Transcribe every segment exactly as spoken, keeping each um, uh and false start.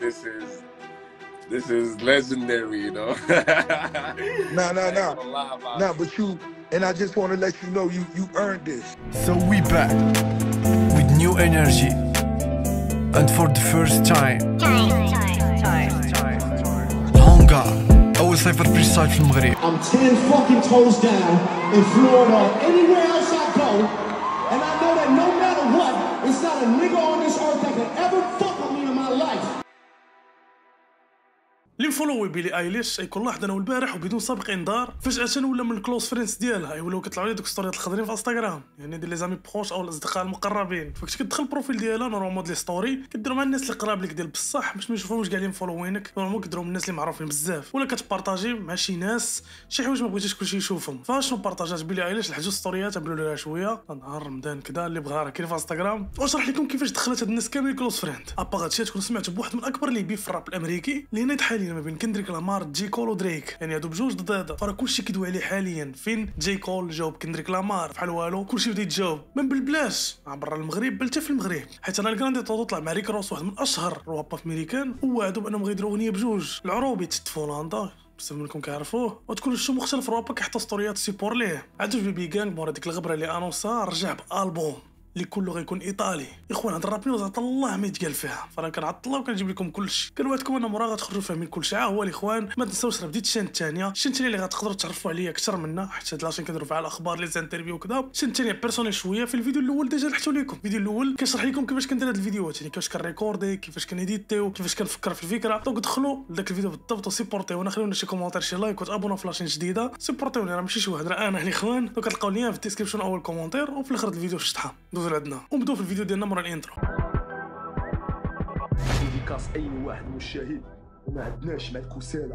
this is this is legendary, you know. No, no, I no, ain't gonna lie about no. it. But you and I just want to let you know you you earned this. So we back with new energy, and for the first time الهونغار أول سايبر فريستايل في المغرب. I'm ten fucking toes down in Florida, anywhere else I go, and I know that no matter what, it's not a nigga on this earth that could ever fuck with me in my life. اللي مفولوي بيلي ايليش يكون لاحظ انا والبارح وبدون سابق انذار فجاه ولا من الكلوز فريندز ديالها يولوا كيطلعوا لي دوك ستوريات الخضرين في انستغرام، يعني ديال لي زامي بروش او الاصدقاء المقربين. فكنت كتدخل البروفيل ديالها نورمال لي ستوري كديروا مع الناس اللي قراب لك ديال بصح باش ما يشوفوش كاع اللي مفولوينك، نورمال كديروا من الناس اللي معروفين بزاف، ولا كتبارطاجي مع شي ناس شي حوايج ما بغيتيش كلشي يشوفهم. فاشنو بارطاجات بيلي ايليش الحجوج ستوريات عملوا لها شويه نهار رمضان كذا اللي بغا راه كاين في انستغرام، واشرح لكم كيفاش دخلت هاد الناس كاملين كلوز فريند. ابا هادشي تكون سمعت بواحد من اكبر لي بيف في الراب الامريكي اللي نايض حاليا ما بين كندريك لامار جي كول ودريك، يعني هادو بجوج ضد هذا، فراه كلشي كيدوي عليه حاليا. فين جي كول جاوب كندريك لامار بحال والو، كلشي بدا يتجاوب من بالبلاش عبر المغرب بل حتى في المغرب، حيت انا الكراندي طوطو طلع مع ريك روس واحد من اشهر روابا في امريكان، ووعدوا بانهم غيديروا اغنيه بجوج. العروبي تتفو لاندا بزاف منكم كيعرفوه، وتكون شو مختلف روابا كيحطوا ستوريات سيبور ليه. عاد في بي غانغ مورا ديك الغبره اللي انونسا رجع بالبوم اللي كله غيكون ايطالي. اخوان هاد الراب نيوز عطا الله ما يتقال فيها، فانا كنعطل الله وكنجيب لكم كلشي. كنوعدكم ان مورا غتخرجوا فاهمين كلشي. ها هو الاخوان ما تنساوش راه بديت الشان الثانيه، الشان الثانيه اللي غتقدروا تعرفوا عليا اكثر منا، حيت هاد لاشين كنديروا فيها الاخبار لي زانترفيو وكذا. الشان الثانيه بيرسونيل شويه. في الفيديو الاول ديجا لحتو لكم، الفيديو الاول كنشرح لكم كيفاش كندير هاد الفيديوهات، يعني كيفاش كنريكوردي، كيفاش كنيديتيو، كيفاش كنفكر في الفكره. دونك دخلوا لذاك الفيديو بالضبط وسيبورتيونا، خليونا شي كومونتير شي لايك وتابونا في لاشين جديده. سيبورتيوني راه ماشي شي واحد، راه انا الاخوان. دونك كتلقاو ليا في الديسكريبشن اول كومونتير وفي الاخر الفيديو في الشطحه. دوزوا لعندنا ونبداو في الفيديو ديالنا مورا الانترو. ديكاس اي واحد مشاهد وما عندناش مع الكسالى.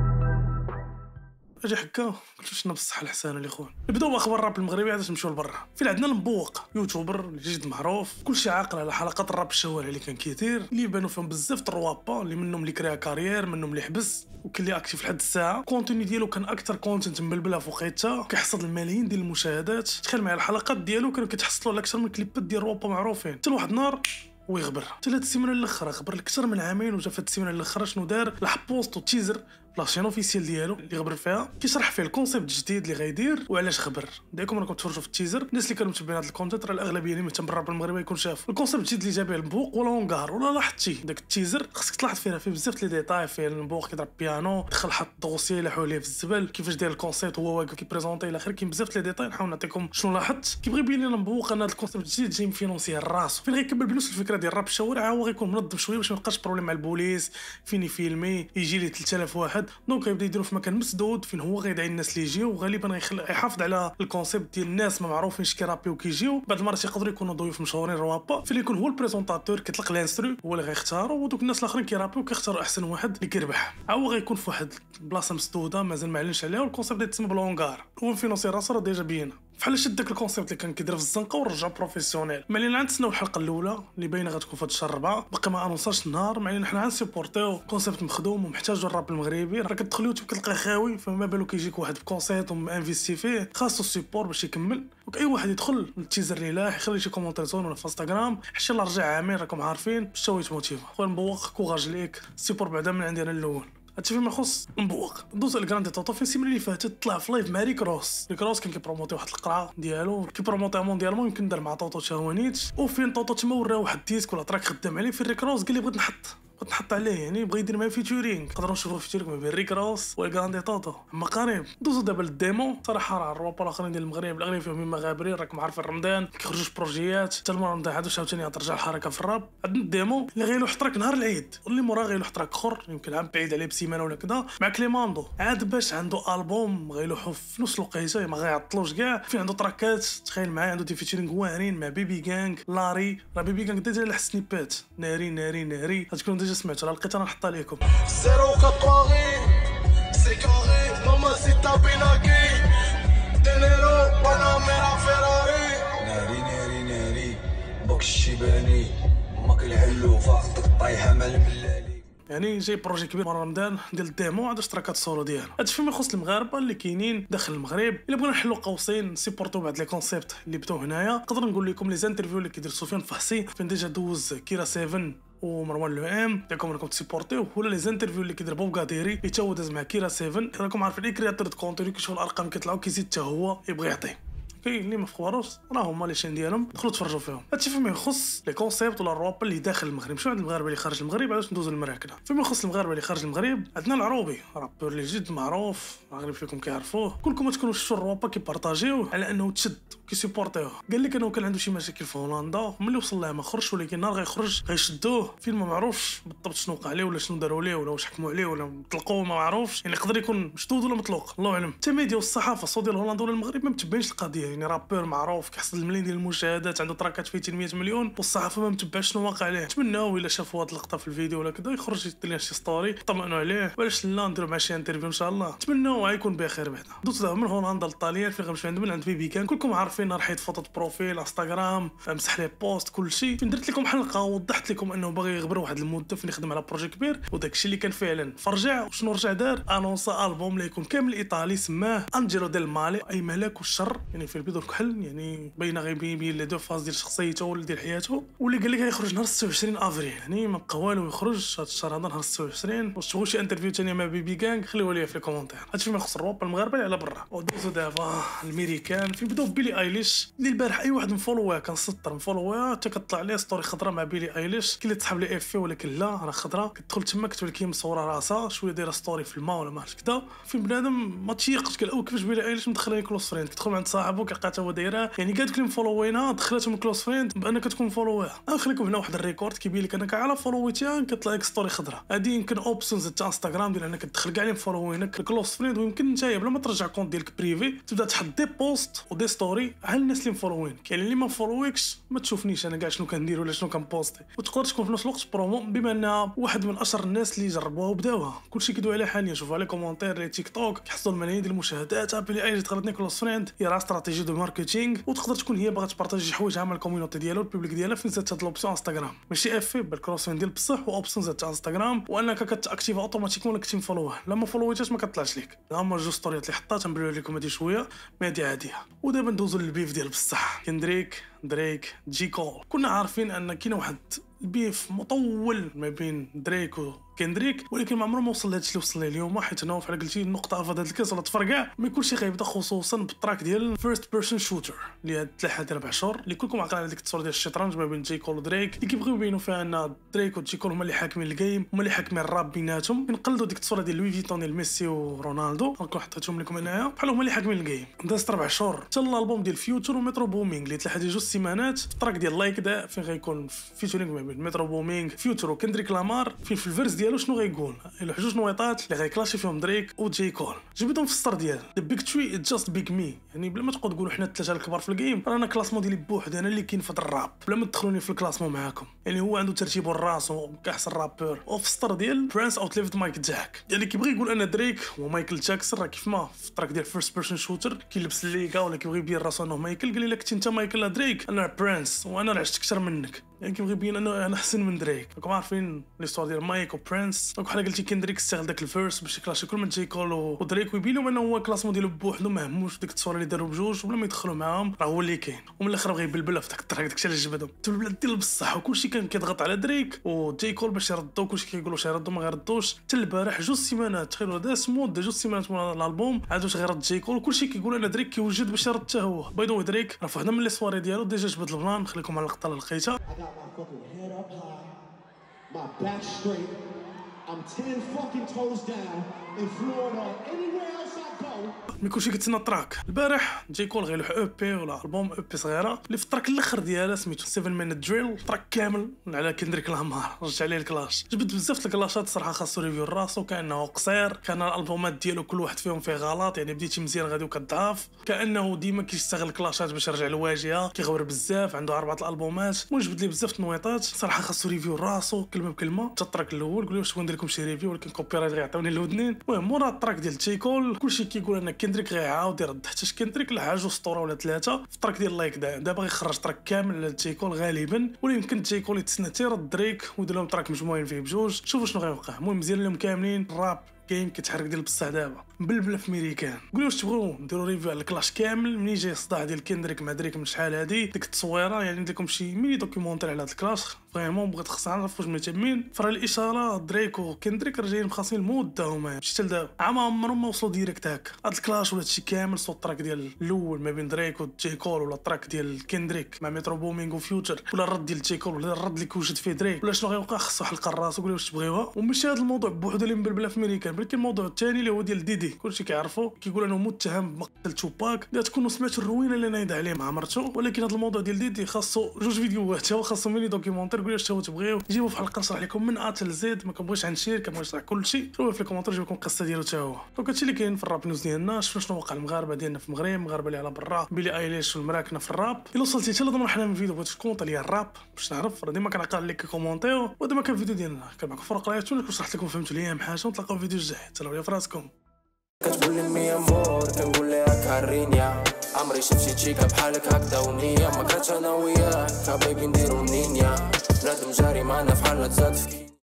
اجي حكا قلت شنا بالصحه الحسانه الاخوان. نبداو باخبار الراب المغربي عاد نمشيو لبرا. في عندنا المبوق يوتيوبر اللي جد معروف، كلشي عاقل على حلقات الراب الشوارع اللي كان كيدير، اللي بانوا فيهم بزاف د الروابا، اللي منهم اللي كريا كارير، منهم اللي حبس وكل اللي اكتيف لحد الساعه. كونتيني ديالو كان اكثر كونتنت مبلبله في وقيتها، كيحصد الملايين ديال المشاهدات. تخيل معايا الحلقات ديالو كانوا كيتحصلوا على اكثر من كليبات ديال روابا معروفين. حتى واحد النهار ويغبر حتى هاد السيمانه الاخرى خبر لك اكثر من عامين، وجا في هاد السيمانه الاخرى شنو دار؟ لاح بوست وتيزر لاشين اوفيسيال ديالو اللي غبر فيها كيشرح فيه الكونسيبت الجديد اللي غيدير وعلاش خبر. دايكم راكم تفرجوا في التيزر، الناس اللي كانوا متبعين هذا الكونتنت راه الاغلبيه اللي مهتم بالراب المغربي يكون شافوا الكونسيبت الجديد اللي جاب المبوق ولا هونغار ولا لاحظتي داك التيزر. خصك تلاحظ فيه فيه بزاف لي ديتاي، فيه المبوق كيضرب بيانو، دخل حط دوسي لاحوا ليه في الزبل، كيفاش داير الكونسيبت هو واقف كيبريزونطي الى اخره. كاين بزاف لي ديتاي نحاول نعطيكم شنو لاحظت. كيبغي يبين لنا المبوق ان هذا الكونسيبت الجديد جاي مفينونسيه راسو، فين غيكمل بنفس الفكره ديال الراب الشوارع. هو غيكون منظم شويه باش ما يبقاش بروبليم مع البوليس، فين يفيلمي يجي ليه ثلاثة آلاف واحد. دونك يبدا يديروا في مكان مسدود فين هو غيدعي الناس اللي يجيو، وغالبا غيخلي يحافظ على الكونسيبت ديال الناس ما معروفينش كيرابيو وكيجيو. بعض المرات يقدروا يكونوا ضيوف مشهورين روابا، فين يكون هو البريزونطاتور كيطلق الانسترو هو اللي غيختاروا، ودوك الناس الاخرين كيرابيو كيختاروا احسن واحد اللي كيربح. هو غيكون في واحد البلاصه مسدوده مازال ما علنش عليها، والكونسيبت ديتسمى بالهونغار. هو فينونسي راسو راه ديجا بينا بحال شد داك الكونسيبت اللي كان كيدير في الزنقه ورجع بروفيسيونيل. ما علينا نتسناو الحلقه الاولى اللي باينه غتكون في هاد الشهر أربعة، باقي ما انونساش النهار. ما علينا حنا غنسيبورتيو كونسيبت مخدوم ومحتاج الراب المغربي. راه كتدخل يوتيوب كتلقاه خاوي، فما بالو كيجيك واحد بكونسيبت ومانفيستي فيه، خاصو السيبور باش يكمل. دونك اي واحد يدخل للتيزر اللي لاح يخلي شي كومونتير زون ولا في انستغرام، حتى الله رجع عامين راكم عارفين باش تشويت موتيفا. خويا مبوق كوراج ليك، السيبور بعدا من عندي انا الاول. هادشي فيما يخص مبوق. دوز الكراندي طوطو في السيمانه اللي فاتت طلع في لايف مع ريك روس. ريك روس كان كيبروموتي واحد القرعه ديالو، كيبروموتي مونديالمون، يمكن دار مع طوطو شهوانيت، وفين طوطو تما وراه واحد الديسك ولا تراك خدام عليه. في ريك روس قال لي بغيت نحط بغيت نحط عليه، يعني بغى يدير معايا فيتورينغ. نقدروا نشوفوا فيتورينغ ما بين ريك روس والكراندي طوطو اما قريب. دوزو دابا للديمو. صراحه راه الروابا الاخرين ديال المغرب الاغلبيه فيهم مغابرين، راكم عارفين رمضان كيخرجوا بروجيات، حتى المره رمضان عاد عاوتاني ترجع الحركه في الراب. عندنا الديمو اللي غيلوح تراك نهار العيد، واللي موراه غيلوح تراك اخر يمكن عام بعيد عليه بسيمانه ولا كذا مع كليماندو. عاد باش عنده البوم غيلوحوا في نفس الوقيته ما غيعطلوش كاع. في عنده تراكات تخيل معايا، عنده دي فيتشرينغ واعرين مع بيبي غانغ لاري. راه بيبي غانغ ديجا لح سنيبات ناري ناري ناري غتكونوا ديجا سمعتوا. راه لقيت انا نحطها لكم زيرو كطواغي سي كاري ماما سي تابيناكي دينيرو باناميرا فيراري ناري ناري ناري بوك الشيباني ماك العلوفه طايحه مع الملالي. يعني جاي بروجي كبير مره رمضان ديال الديمو عاد اشتراكات سولو ديالو. هادشي فيما يخص المغاربه اللي كاينين داخل المغرب. الا بغينا نحلوا قوسين سيبورتو بعض لي كونسيبت اللي بداو هنايا، نقدر نقول لكم لي زانترفيو اللي كيدير سفيان فحسي فين ديجا دوز كيرا سبعة ومروان لو ام داكم راكم تسيبورتيو، ولا لي زانترفيو اللي كيدير بوب قاديري اللي تا هو داز مع كيرا سبعة. راكم عارفين اي كرياتور دو كونتوني كيشوف الارقام كيطلعوا كيزيد حتى هو يبغي يعطي. كاين اللي ما فخواروش راه هما لي شين ديالهم دخلوا تفرجوا فيهم. هادشي فيما يخص لي كونسيبت ولا الروابا اللي داخل المغرب. شنو عند المغاربه اللي خارج المغرب علاش ندوزو للمراكنه. فيما يخص المغاربه اللي خارج المغرب عندنا العروبي رابور اللي جد معروف المغرب فيكم كيعرفوه، كلكم تكونوا شفتوا الروابا كيبارطاجيوه على انه تشد كيسيبورتيوه. قال لك انه كان عنده شي مشاكل في هولندا ملي وصل لها ما خرجش، ولكن نهار غيخرج غيشدوه فين ما معروفش بالضبط شنو وقع عليه ولا شنو داروا ليه ولا واش حكموا عليه ولا طلقوه ما معروفش، يعني يقدر يكون مشدود ولا مطلوق الله اعلم. التميديا والصحافه الصوت ديال هولندا ولا المغرب ما متبينش القضيه، يعني رابور معروف كيحصل الملايين ديال المشاهدات عنده تراكات في مية مليون والصحافه ما متبعش شنو واقع عليه. نتمناو الا شافوا هاد اللقطه في الفيديو ولا كذا يخرج يدير لنا شي ستوري يطمئنوا عليه، وعلاش لا نديروا مع شي انترفيو ان شاء الله. نتمناو غيكون بخير بعدا. دوز من هولندا للطاليان فين غنمشي عند من عند بيبي كان كلكم عارفين رحيت فوطو بروفيل انستغرام مسح لي بوست كلشي، فين درت لكم حلقه ووضحت لكم انه باغي يغبر واحد المده فين يخدم على بروجي كبير وداكشي اللي كان فعلا فرجع. وشنو رجع دار انونسا البوم اللي يكون كامل ايطالي سماه انجيلو ديل مالي اي ملاك والشر، يعني في البيض والكحل، يعني باينه غيبين لي دو فاز ديال شخصيته ولا ديال حياته. واللي قال لك غيخرج نهار ستة وعشرين افريل، يعني ما بقى والو يخرج هذا الشهر هذا نهار ستة وعشرين. واش تبغوا شي انترفيو ثانيه مع بيبي غانغ خليوها لي في لي كومونتير. هادشي ما يخص الروابا المغاربه على برا. ودوزو دابا الامريكان فين بداو بيلي ايليش اللي البارح اي واحد مفولوها كنسطر مفولوها حتى كطلع ليه ستوري خضراء مع بيلي ايليش. كاين اللي تسحب لي اف ولكن لا راه خضراء، كتدخل تما كتولي كي مصوره راسها شويه دايره ستوري في الماء ولا ما عرفتش كذا. فين بنادم ما تيقش قال او كيفاش بيلي ايليش مدخلاني كلوز فريند، كتدخل عند صاحبو كيلقى حتى هو دايره، يعني كاع دوك اللي مفولوينها دخلتهم كلوز فريند بانك كتكون فولوها. نخليكم هنا واحد الريكورد كيبين لك انك على فولويتيها كطلع لك ستوري خضراء. هادي يمكن اوبشنز تاع انستغرام ديال انك تدخل كاع اللي مفولوينك كلوز فريند، ويمكن نتايا بلا ما ترجع كونت ديالك بريفي تبدا تحط دي بوست ودي ستوري على الناس اللي مفولوينك، يعني اللي ما فولويكش ما تشوفنيش انا كاع شنو كندير ولا شنو كنبوستي، وتقدر تكون في نفس الوقت برومو. بما انها واحد من اشهر الناس اللي جربوها وبداوها كلشي كيدوي عليها حاليا، شوفوا على كومونتير لي تيك توك كيحصلوا الملايين ديال المشاهدات. بلي اي دخلتني كلوز فريند هي راه استراتيجي دو ماركتينغ، وتقدر تكون هي باغا تبارطاجي حوايجها مع الكوميونيتي ديالها والبوبليك ديالها. فين زادت هاد لوبسيون انستغرام ماشي اف بل كلوز فريند ديال بصح واوبسيون تاع انستغرام، وانك كتاكتيفا اوتوماتيكمون ولا كنتي مفولوه. لا ما فولويتهاش ما كطلعش ليك. هما جوج ستوريات اللي حطات نبريو لكم هادي شويه ما هادي عاديه. ودابا ندوزو للبيف ديال بصح كندريك دريك جي كول. كنا عارفين ان كاين واحد البيف مطول ما بين دريك وكندريك، ولكن ما عمره ما وصل لهادشي اللي وصل ليه اليوم، حيت انا فحال قلتي النقطه في هذا الكاس ولا تفرقع ما يكونش غيبدا خصوصا بالتراك ديال فيرست بيرسون شوتر اللي هاد ثلاثه ديال اربع شهور اللي كلكم عاقلين على ديك التصوير ديال الشطرنج ما بين جي كول ودريك اللي كيبغيو يبينوا فيها ان دريك وجي كول هما اللي حاكمين الجيم، هما اللي حاكمين الراب بيناتهم. كنقلدوا ديك التصوير ديال لوي فيتون ديال ميسي ورونالدو هاكا حطيتهم لكم هنايا بحال هما اللي حاكمين الجيم. دازت اربع شهور حتى الالبوم ديال فيوتشر ومترو بومينغ اللي ثلاثه ديال جوج سيمانات في التراك ديال لايك دا فين غيكون فيتشرينغ ما بين مترو بومينغ فيوتشر وكندريك لامار. فين في الفيرس ديالو شنو غيقول الا جوج نويطات اللي غيكلاشي فيهم دريك وجي كول. جبدهم في السطر ديال ذا بيج تري ات جاست بيج مي، يعني بلا ما تقعد تقولوا حنا الثلاثه الكبار في الجيم رانا كلاسمون ديالي بوحدي انا اللي كاين في هذا الراب بلا ما تدخلوني في الكلاسمون معاكم. يعني هو عنده ترتيبه الراس كاحسن رابور. وفي السطر ديال برانس اوت ليفت مايك جاك يعني كيبغي يقول ان دريك هو مايكل جاكسون، راه كيف ما في التراك ديال فيرست بيرسون شوتر كيلبس الليغا ولا كيبغي يبين راسو انه مايكل. قال لي لك انت مايكل دريك انا برانس وانا راه عشت اكثر منك، يعني كيبغي يبين انه انا احسن من دريك. راكم عارفين ليستوار ديال مايك وبرانس. دونك بحال قلتي كندريك استغل داك الفيرس باش يكلاشي كل من جي كول ودريك ويبينوا انه هو كلاسمون ديالو بوحدو ما هموش ديك التصويره اللي داروا بجوج وبلا ما يدخلوا معاهم راه هو اللي كاين. ومن الاخر بغى يبلبلها في داك الطريق داكشي اللي جبدهم تبلبل ديال بصح، وكلشي كان كيضغط على دريك وجي كول باش يردوا. كلشي كيقولوا شي يردوا ما غيردوش حتى البارح جوج سيمانات تخيلوا هذا سمو جوج سيمانات من الالبوم عادوش غيرد جي كول. وكلشي كيقول ان دريك كيوجد باش يرد حتى هو. بايدو دريك راه في وحده من لي سواري ديالو ديجا جبد البلان. نخليكم على اللقطه اللي لقيتها. Head up high, my back straight. I'm ten fucking toes down in Florida. Anywhere else I go. ملي كلشي كيتسنى التراك البارح جي كول غيلوح او بي ولا البوم او بي صغيره اللي في التراك الاخر ديالها سميتو سبعة مينيت دريل. تراك كامل على كندريك لامار رجع عليه الكلاش. جبد بزاف الكلاشات صراحه خاصو ريفيو راسو. كانه قصير، كان الالبومات ديالو كل واحد فيهم فيه غلط، يعني بديتي مزيان غادي وكضعف. كانه ديما كيشتغل الكلاشات باش يرجع للواجهه، كيغور بزاف، عنده اربعه الالبومات. المهم جبد لي بزاف النويطات صراحه خاصو ريفيو راسو كلمه بكلمه. حتى التراك الاول قول لي واش ندير لكم شي ريفيو ولكن كوبي رايت غيعطيوني الودنين. المهم مورا التراك ديال جي كول كلشي كيقول كيقول ان كندريك غيعاود يرد، حتى كندريك لا حاجه اسطوره ولا ثلاثه في التراك ديال لايك دا دابا غيخرج تراك كامل لجي كول غالبا، ولا يمكن جي كول يتسنى حتى يرد دريك ويدير لهم تراك مجموعين فيه بجوج. شوفوا شنو غيوقع. المهم مزيان لهم كاملين. الراب كاين كيتحرك ديال بصح دابا مبلبله في ميريكان. قولوا واش تبغوا نديروا ريفيو على الكلاش كامل منين جاي الصداع ديال كندريك مع دريك من شحال هادي ديك التصويره، يعني ندير لكم شي ميني دوكيومونتير على هاد الكلاش. فريمون بغيت خص نعرف واش مهتمين. فرا الاشاره دريك وكندريك راه جايين مخاصين المده هما ماشي حتى لدابا، عام عمرهم ما وصلوا ديريكت هكا. هاد الكلاش ولا هادشي كامل صوت التراك ديال الاول ما بين دريك وجي كول، ولا التراك ديال كندريك مع مترو بومينغ وفيوتشر، ولا الرد ديال جي كول، ولا الرد اللي كيوجد فيه دريك، ولا شنو غيوقع. خصو حلقه الراس وقولوا واش تبغيوها. وماشي هاد الموضوع بوحدو اللي مبلبله في ميريكان، بل كاين الموضوع الثاني اللي هو ديال ديدي. كلشي كيعرفوا كيقول انه متهم بمقتل توباك. لا تكونوا سمعتوا الروينه اللي نايض عليه مع مرته، ولكن هذا الموضوع ديال ديدي خاصو جوج فيديوهات، هو خاصو ميني دوكيومونتير. قولوا واش تبغيو نجيبو في حلقه نشرح لكم من ا حتى زد. ما كنبغيش عنشير، كنبغي نشرح كلشي. شوفوا في الكومونتير نجيب لكم القصه ديالو حتى هو. دونك هادشي اللي كاين في الراب نيوز ديالنا. شفنا شنو وقع المغاربه ديالنا في المغرب، المغاربه اللي على برا، بيلي ايليش والمراكنه في الراب. الا وصلتي حتى لهاد المرحله من الفيديو بغيتي تكونط ليا الراب باش نعرف، راه ديما كنعقل لك كومونتير. ودابا كان الفيديو ديالنا كان معكم فرق رايتو، شرحت لكم فهمتوا ليا حاجه. ونتلاقاو في الفيديو الجاي. تهلاو في راسكم. كتقولي مي امور كنقول لها كارينيا، عمري شفت شي تشيكا بحالك هكدا ونية. ما كانتش انا وياك كبيبي نديرو منين يا بنادم جاري معنا في حالة زاد في